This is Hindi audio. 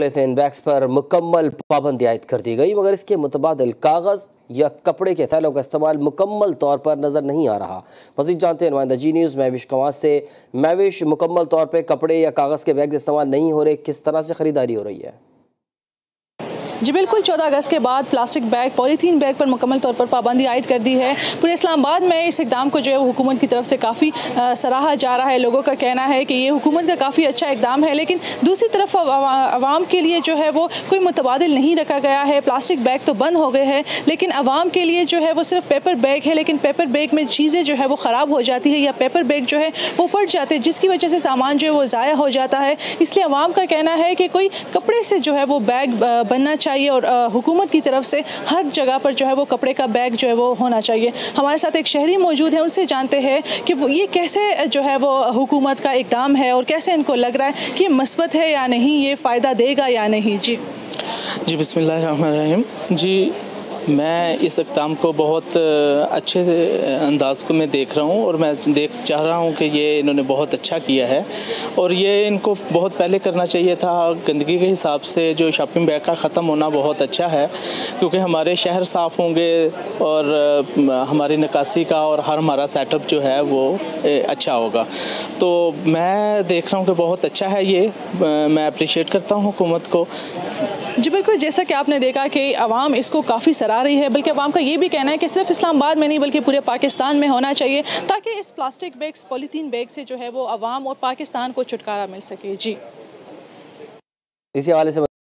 पॉलीथीन बैग्स पर मुकम्मल पाबंदी आयद कर दी गई, मगर इसके मुतबादिल कागज़ या कपड़े के थैलों का इस्तेमाल मुकम्मल तौर पर नज़र नहीं आ रहा। मज़ीद जानते हैं नुमाइंदा जी न्यूज़ महविश कवास से। महविश, मुकम्मल तौर पर कपड़े या कागज़ के बैग इस्तेमाल नहीं हो रहे, किस तरह से ख़रीदारी हो रही है? जी बिल्कुल, 14 अगस्त के बाद प्लास्टिक बैग, पॉलीथीन बैग पर मुकम्मल तौर पर पाबंदी आयद कर दी है। पूरे इस्लामाबाद में इस इक़दाम को जो है हुकूमत की तरफ से काफ़ी सराहा जा रहा है। लोगों का कहना है कि ये हुकूमत का काफ़ी अच्छा इक़दाम है, लेकिन दूसरी तरफ आवाम के लिए जो है वो कोई मुतबादिल नहीं रखा गया है। प्लास्टिक बैग तो बंद हो गए हैं, लेकिन आवाम के लिए जो है वो सिर्फ पेपर बैग है, लेकिन पेपर बैग में चीज़ें जो है वो ख़राब हो जाती है या पेपर बैग जो है वो फट जाते हैं, जिसकी वजह से सामान जो है वो ज़ाया हो जाता है। इसलिए आवाम का कहना है कि कोई कपड़े से जो है वो बैग बनना चाहिए और हुकूमत की तरफ से हर जगह पर जो है वो कपड़े का बैग जो है वो होना चाहिए। हमारे साथ एक शहरी मौजूद है, उनसे जानते हैं कि वो ये कैसे जो है वो हुकूमत का इक़दाम है और कैसे इनको लग रहा है कि ये मस्बत है या नहीं, ये फ़ायदा देगा या नहीं। जी बिस्मिल्लाहिर्रहमानिर्रहीम। जी, मैं इस इक़दाम को बहुत अच्छे अंदाज़ को मैं देख रहा हूँ और मैं चाह रहा हूँ कि ये इन्होंने बहुत अच्छा किया है और ये इनको बहुत पहले करना चाहिए था। गंदगी के हिसाब से जो शॉपिंग बैग का ख़त्म होना बहुत अच्छा है, क्योंकि हमारे शहर साफ़ होंगे और हमारी निकासी का और हमारा सेटअप जो है वो अच्छा होगा। तो मैं देख रहा हूँ कि बहुत अच्छा है ये, मैं अप्रिशिएट करता हूँ हुकूमत को। जी बिल्कुल, जैसा कि आपने देखा कि आवाम इसको काफ़ी सराह रही है, बल्कि आवाम का ये भी कहना है कि सिर्फ इस्लामाबाद में नहीं बल्कि पूरे पाकिस्तान में होना चाहिए, ताकि इस प्लास्टिक बैग्स, पॉलीथीन बैग से जो है वो आवाम और पाकिस्तान को छुटकारा मिल सके। जी, इसी हवाले से